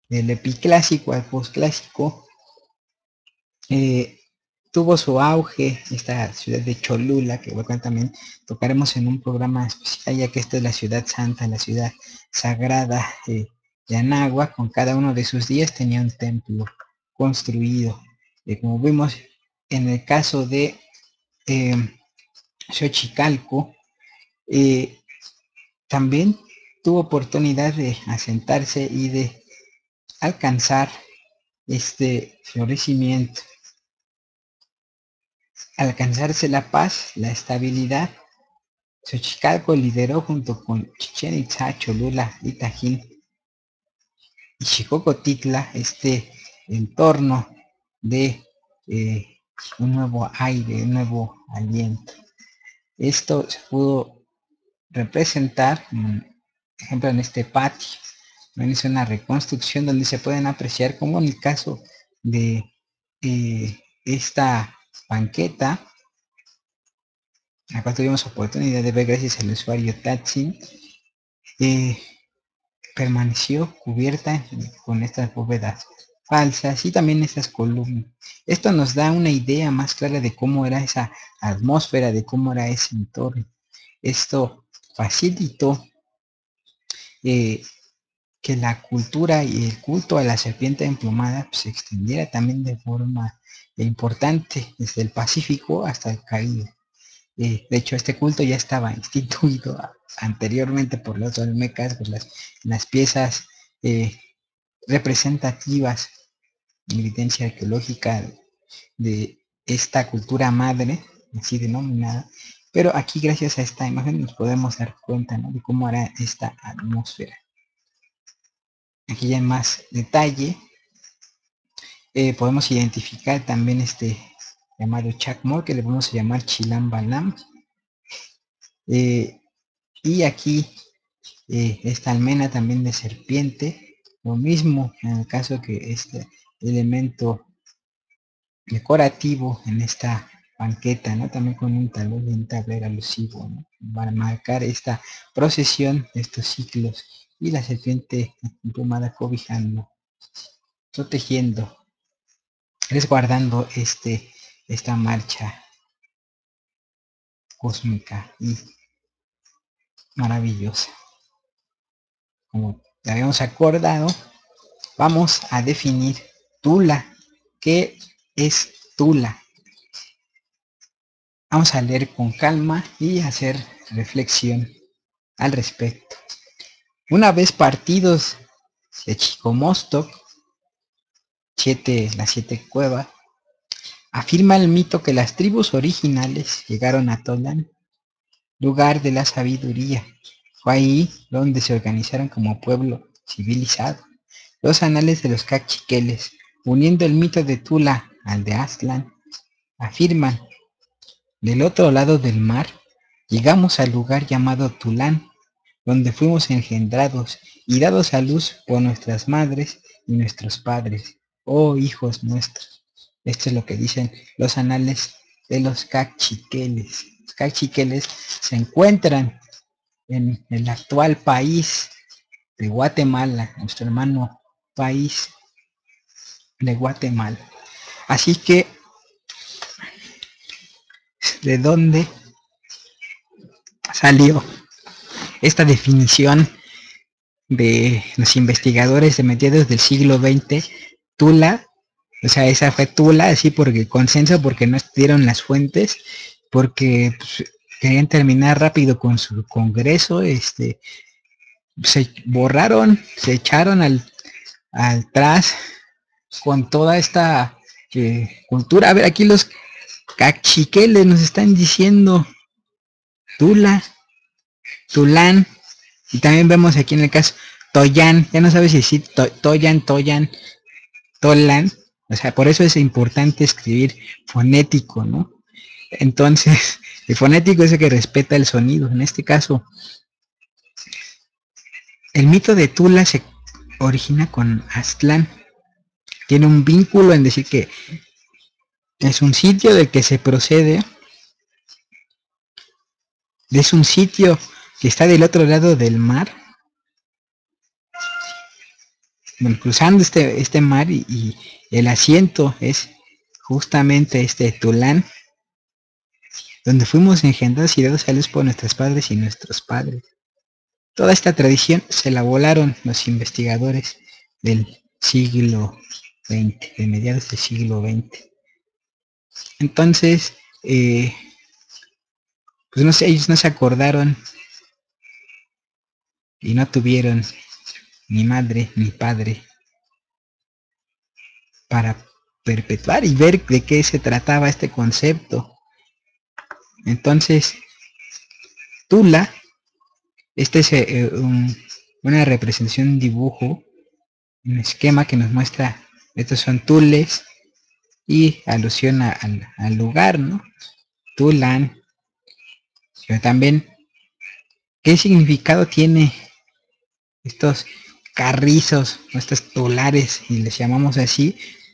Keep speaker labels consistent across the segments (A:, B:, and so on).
A: del epiclásico al posclásico, tuvo su auge esta ciudad de Cholula, que bueno, también tocaremos en un programa especial, ya que esta es la ciudad santa, la ciudad sagrada de Anáhuac. Con cada uno de sus días tenía un templo construido. Como vimos en el caso de eh, Xochicalco, eh, también tuvo oportunidad de asentarse y de alcanzar este florecimiento. Al alcanzarse la paz, la estabilidad, Xochicalco lideró junto con Chichén Itzá, Cholula y Tajín y Xicocotitla este entorno de un nuevo aire, un nuevo aliento. Esto se pudo representar, por ejemplo, en este patio. Es una reconstrucción donde se pueden apreciar, como en el caso de esta banqueta, la cual tuvimos oportunidad de ver gracias al usuario Tatsin, permaneció cubierta con estas bóvedas falsas y también estas columnas. Esto nos da una idea más clara de cómo era esa atmósfera, de cómo era ese entorno. Esto facilitó que la cultura y el culto a la serpiente emplumada pues, se extendiera también de forma importante desde el Pacífico hasta el Caribe. De hecho, este culto ya estaba instituido anteriormente por los olmecas, por las piezas representativas, evidencia arqueológica de esta cultura madre, así denominada. Pero aquí, gracias a esta imagen, nos podemos dar cuenta, ¿no?, de cómo era esta atmósfera. Aquí ya en más detalle podemos identificar también este llamado Chacmol, que le vamos a llamar Chilam Balam. Y aquí esta almena también de serpiente, lo mismo en el caso que este elemento decorativo en esta banqueta, ¿no? También con un talón y un tablero alusivo, ¿no?, para marcar esta procesión de estos ciclos, y la serpiente emplumada cobijando, protegiendo, resguardando esta marcha cósmica y maravillosa. Como ya habíamos acordado, vamos a definir Tula. ¿Qué es Tula? Vamos a leer con calma y hacer reflexión al respecto. Una vez partidos de Chicomostoc, las 7 cuevas, afirma el mito que las tribus originales llegaron a Tolán, lugar de la sabiduría. Fue ahí donde se organizaron como pueblo civilizado. Los anales de los cachiqueles, uniendo el mito de Tula al de Aztlán, afirman: del otro lado del mar, llegamos al lugar llamado Tulán, donde fuimos engendrados y dados a luz por nuestras madres y nuestros padres, oh hijos nuestros. Esto es lo que dicen los anales de los cachiqueles. Los cachiqueles se encuentran en el actual país de Guatemala, nuestro hermano país de Guatemala. Así que, ¿de dónde salió esta definición de los investigadores de mediados del siglo XX? Tula, o sea, esa fue Tula, así porque consenso, porque no estudiaron las fuentes, porque pues, querían terminar rápido con su congreso, se borraron, se echaron al tras con toda esta cultura. A ver, aquí los cachiqueles nos están diciendo Tula, Tulán, y también vemos aquí en el caso Toyán, ya no sabes si decir Toyan, Tolan, o sea, por eso es importante escribir fonético, ¿no? Entonces, el fonético es el que respeta el sonido. En este caso, el mito de Tula se origina con Aztlán. Tiene un vínculo en decir que es un sitio del que se procede, es un sitio que está del otro lado del mar, bueno, cruzando este mar y el asiento es justamente este Tulán, donde fuimos engendrados y dados a luz por nuestros padres y nuestros padres. Toda esta tradición se la volaron los investigadores del siglo XX, de mediados del siglo XX. Entonces, pues no sé, ellos no se acordaron y no tuvieron ni madre ni padre para perpetuar y ver de qué se trataba este concepto. Entonces, Tula, este es una representación, un dibujo, un esquema que nos muestra, estos son tules y alusión al lugar, ¿no? Tulán, pero también, ¿qué significado tiene estos carrizos, o estos tulares, y les llamamos así?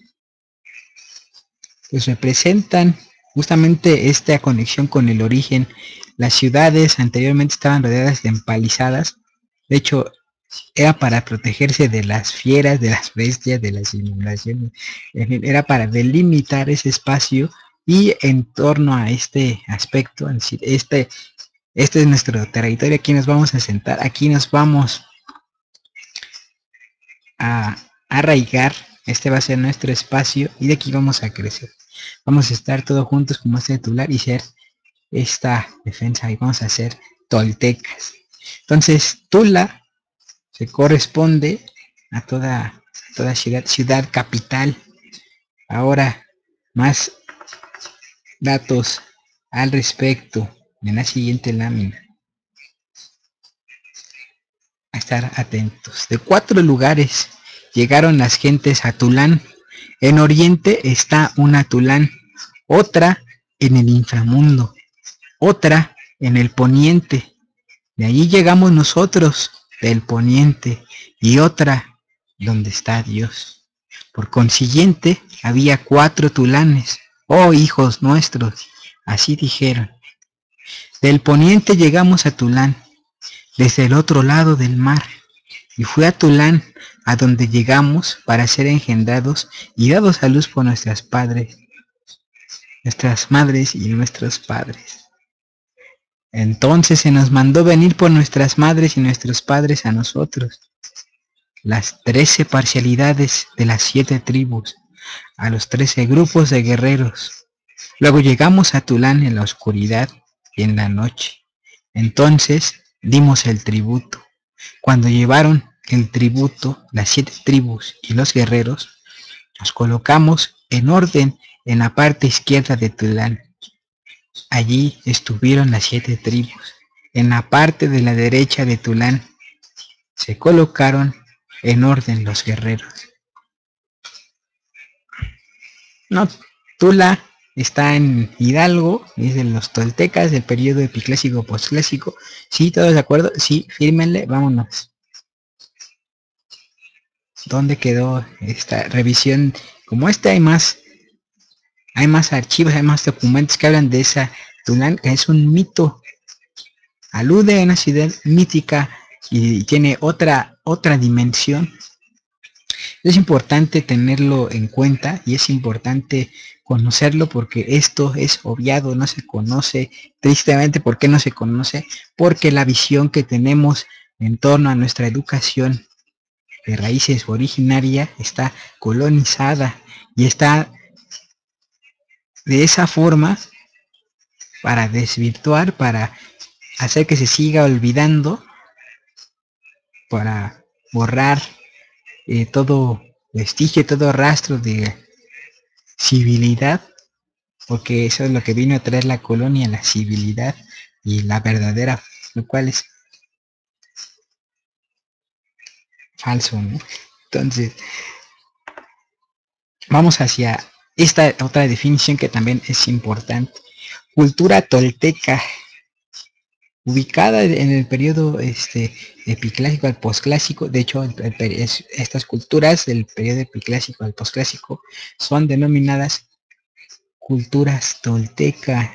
A: Pues representan justamente esta conexión con el origen. Las ciudades anteriormente estaban rodeadas de empalizadas, de hecho era para protegerse de las fieras, de las bestias, de las inundaciones, era para delimitar ese espacio y en torno a este aspecto, es decir, este es nuestro territorio, aquí nos vamos a sentar, aquí nos vamos a arraigar, este va a ser nuestro espacio y de aquí vamos a crecer. Vamos a estar todos juntos como este titular y ser esta defensa y vamos a ser toltecas. Entonces, Tula se corresponde a toda ciudad capital. Ahora, más datos al respecto en la siguiente lámina. A estar atentos. De 4 lugares llegaron las gentes a Tulán. En Oriente está una Tulán, otra en el inframundo, otra en el poniente. De allí llegamos nosotros, del poniente, y otra donde está Dios. Por consiguiente, había 4 Tulanes. Oh hijos nuestros, así dijeron. Del poniente llegamos a Tulán, desde el otro lado del mar, y fue a Tulán a donde llegamos para ser engendrados y dados a luz por nuestras madres y nuestros padres. Entonces se nos mandó venir por nuestras madres y nuestros padres a nosotros, las 13 parcialidades de las 7 tribus, a los 13 grupos de guerreros. Luego llegamos a Tulán en la oscuridad y en la noche. Entonces dimos el tributo. Cuando llevaron el tributo, las 7 tribus y los guerreros, nos colocamos en orden en la parte izquierda de Tulán. Allí estuvieron las 7 tribus. En la parte de la derecha de Tulán se colocaron en orden los guerreros. No, Tula está en Hidalgo, es de los toltecas del periodo epiclásico postclásico. ¿Sí? ¿Todos de acuerdo? Sí, fírmenle, vámonos. ¿Dónde quedó esta revisión? Como esta hay más archivos, hay más documentos que hablan de esa Tulán, que es un mito. Alude a una ciudad mítica y tiene otra dimensión. Es importante tenerlo en cuenta y es importante conocerlo porque esto es obviado, no se conoce. Tristemente, ¿por qué no se conoce? Porque la visión que tenemos en torno a nuestra educación de raíces originaria está colonizada y está de esa forma para desvirtuar, para hacer que se siga olvidando, para borrar todo vestigio, todo rastro de civilidad, porque eso es lo que vino a traer la colonia, la civilidad y la verdadera, lo cual es falso, ¿no? Entonces, vamos hacia esta otra definición que también es importante. Cultura tolteca, ubicada en el periodo epiclásico al posclásico. De hecho, estas culturas del periodo epiclásico al posclásico son denominadas culturas toltecas.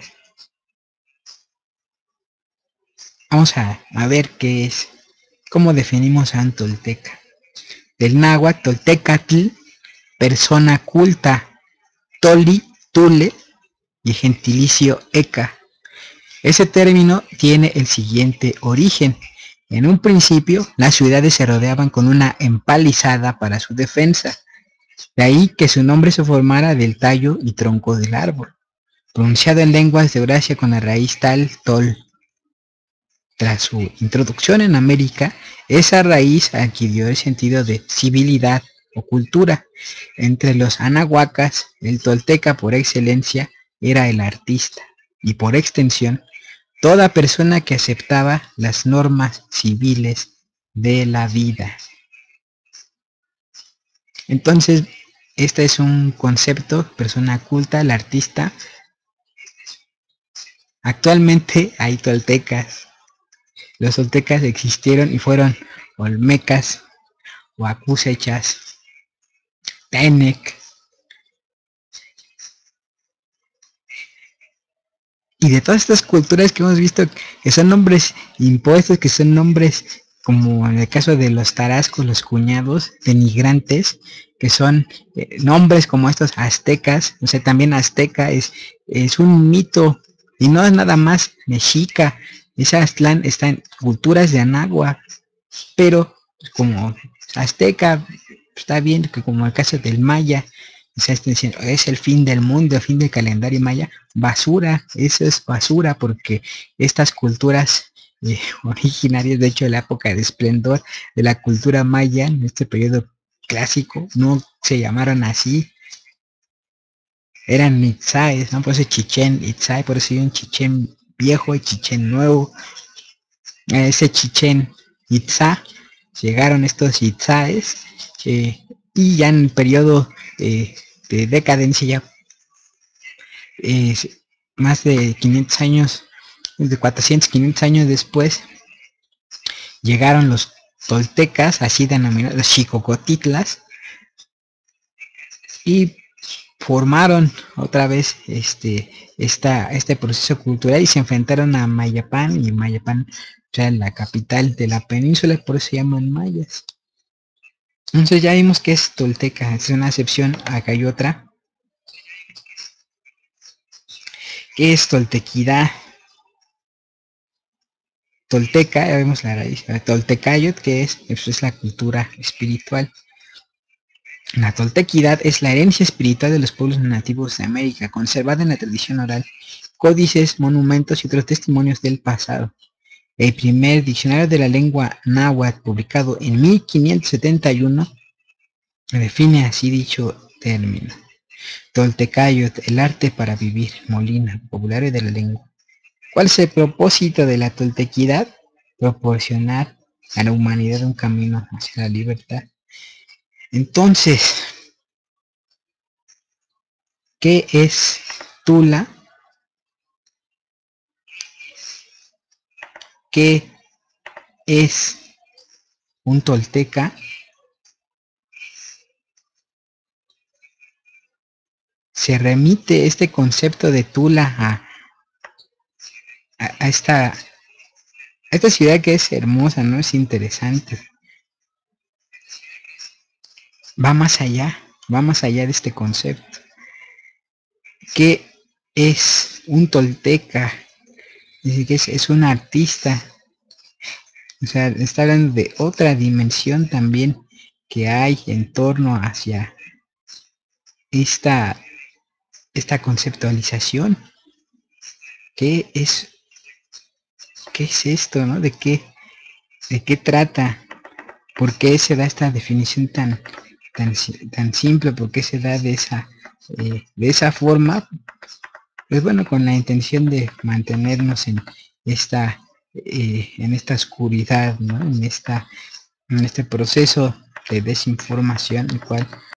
A: Vamos a ver qué es, cómo definimos a un tolteca. del náhuatl toltecatl, persona culta, toli, tule y gentilicio eca. Ese término tiene el siguiente origen. En un principio, las ciudades se rodeaban con una empalizada para su defensa. De ahí que su nombre se formara del tallo y tronco del árbol, pronunciado en lenguas de Eurasia con la raíz tal, tol. Tras su introducción en América, esa raíz adquirió el sentido de civilidad o cultura. Entre los anahuacas, el tolteca por excelencia era el artista y por extensión, toda persona que aceptaba las normas civiles de la vida. Entonces, este es un concepto, persona culta, el artista. Actualmente hay toltecas. Los toltecas existieron y fueron olmecas, huacusechas, tenec, y de todas estas culturas que hemos visto que son nombres impuestos, que son nombres como en el caso de los tarascos, los cuñados, denigrantes, que son nombres como estos aztecas, o sea, también azteca es un mito y no es nada más mexica, esa Aztlán está en culturas de Anáhuac, pero como azteca está bien, que como el caso del maya, o sea, es el fin del mundo, el fin del calendario maya, basura, eso es basura porque estas culturas originarias, de hecho, de la época de esplendor de la cultura maya, en este periodo clásico, no se llamaron así, eran Itzáes, ¿no? Por eso Chichén Itzá, por eso hay un Chichén viejo y Chichén nuevo. A ese Chichén Itzá llegaron estos Itzáes y ya en el periodo de decadencia, ya más de 500 años, de 400, 500 años después, llegaron los toltecas, así denominados los xicocotitlas, y formaron otra vez este proceso cultural y se enfrentaron a Mayapán, y Mayapán, o sea, la capital de la península, por eso se llaman mayas. Entonces ya vimos que es tolteca, es una excepción, acá hay otra. ¿Qué es toltequidad? Tolteca, ya vemos la raíz, toltecayot, que es la cultura espiritual. La toltequidad es la herencia espiritual de los pueblos nativos de América, conservada en la tradición oral, códices, monumentos y otros testimonios del pasado. El primer diccionario de la lengua náhuatl, publicado en 1571, define así dicho término. Toltecayot, el arte para vivir, Molina, vocabulario de la lengua. ¿Cuál es el propósito de la toltequidad? Proporcionar a la humanidad un camino hacia la libertad. Entonces, ¿qué es Tula? ¿Qué es un tolteca? Se remite este concepto de Tula a esta ciudad que es hermosa, ¿no? Es interesante. Va más allá de este concepto. ¿Qué es un tolteca? Dice que es un artista. O sea, está hablando de otra dimensión también que hay en torno hacia esta conceptualización. ¿Qué es esto, no? ¿De qué trata? ¿Por qué se da esta definición tan simple? ¿Por qué se da de esa forma? Pues bueno, con la intención de mantenernos en esta oscuridad, ¿no? En este proceso de desinformación, el cual